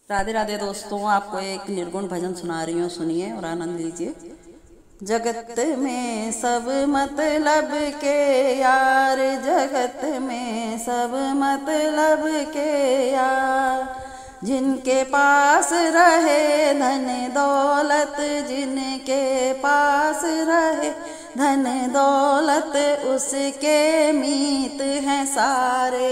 राधे राधे दोस्तों, आपको एक निर्गुण भजन सुना रही हूँ, सुनिए और आनंद लीजिए। जगत में सब मतलब के यार, जगत में सब मतलब के यार, जिनके पास रहे धन दौलत, जिनके पास रहे धन दौलत, उसके मीत हैं सारे,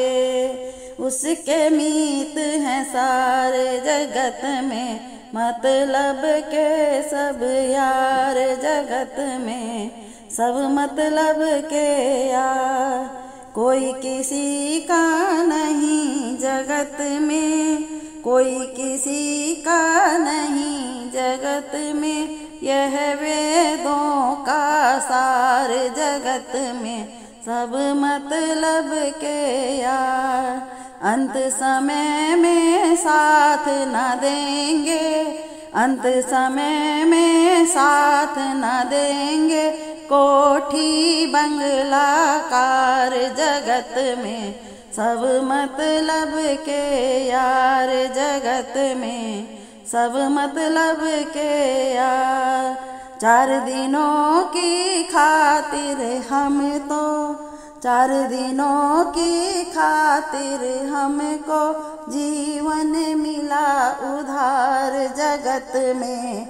उसके मीत हैं सारे। जगत में मतलब के सब यार, जगत में सब मतलब के यार, कोई किसी का नहीं जगत में, कोई किसी का नहीं जगत में, यह वेदों का सार। जगत में सब मतलब के यार, अंत समय में साथ न देंगे, अंत समय में साथ न देंगे, कोठी बंगला कार। जगत में सब मतलब के यार, जगत में सब मतलब के यार। 4 दिनों की खातिर हम तो, 4 दिनों की खातिर हमको जीवन मिला उधार। जगत में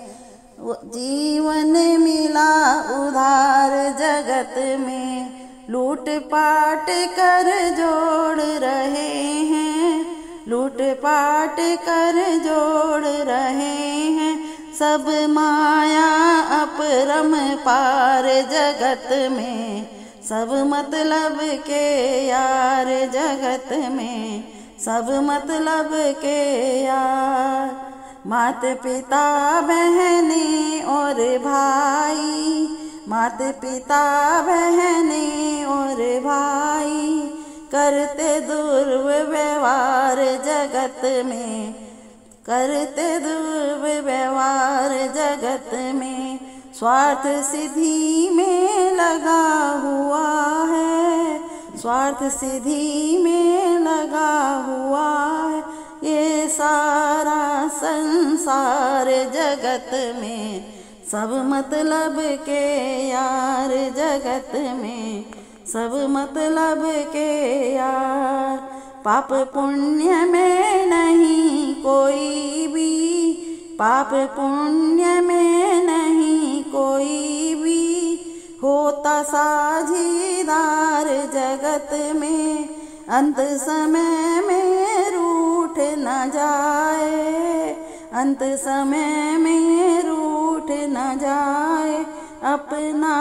जीवन मिला उधार। जगत में लूट पाट कर जोड़ रहे हैं, लूट पाट कर जोड़ रहे हैं, सब माया अपरम पार। जगत में सब मतलब के यार, जगत में सब मतलब के यार। मात पिता बहने और भाई, मात पिता बहने और भाई, करते दुर्व्यवहार। जगत में करते दुर्व्यवहार। जगत में स्वार्थ सिद्धि में लगा हुआ है, स्वार्थ सिद्धि में लगा हुआ है, ये सारा संसार। जगत में सब मतलब के यार, जगत में सब मतलब के यार। पाप पुण्य में नहीं कोई भी, पाप पुण्य में नहीं कोई भी, होता साझीदार। जगत में अंत समय में रूठ न जाए, अंत समय में रूठ न जाए, अपना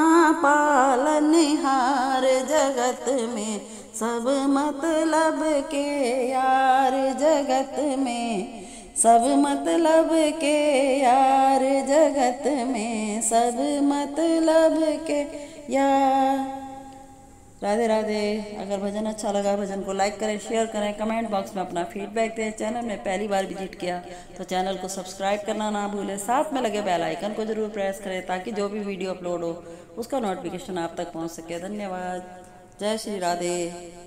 पालनहार। जगत में सब मतलब के यार, जगत में सब मतलब के यार, जगत में सब मतलब के यार। राधे राधे। अगर भजन अच्छा लगा, भजन को लाइक करें, शेयर करें, कमेंट बॉक्स में अपना फीडबैक दें। चैनल में पहली बार विजिट किया तो चैनल को सब्सक्राइब करना ना भूलें, साथ में लगे बेल आइकन को जरूर प्रेस करें ताकि जो भी वीडियो अपलोड हो उसका नोटिफिकेशन आप तक पहुंच सके। धन्यवाद। जय श्री राधे।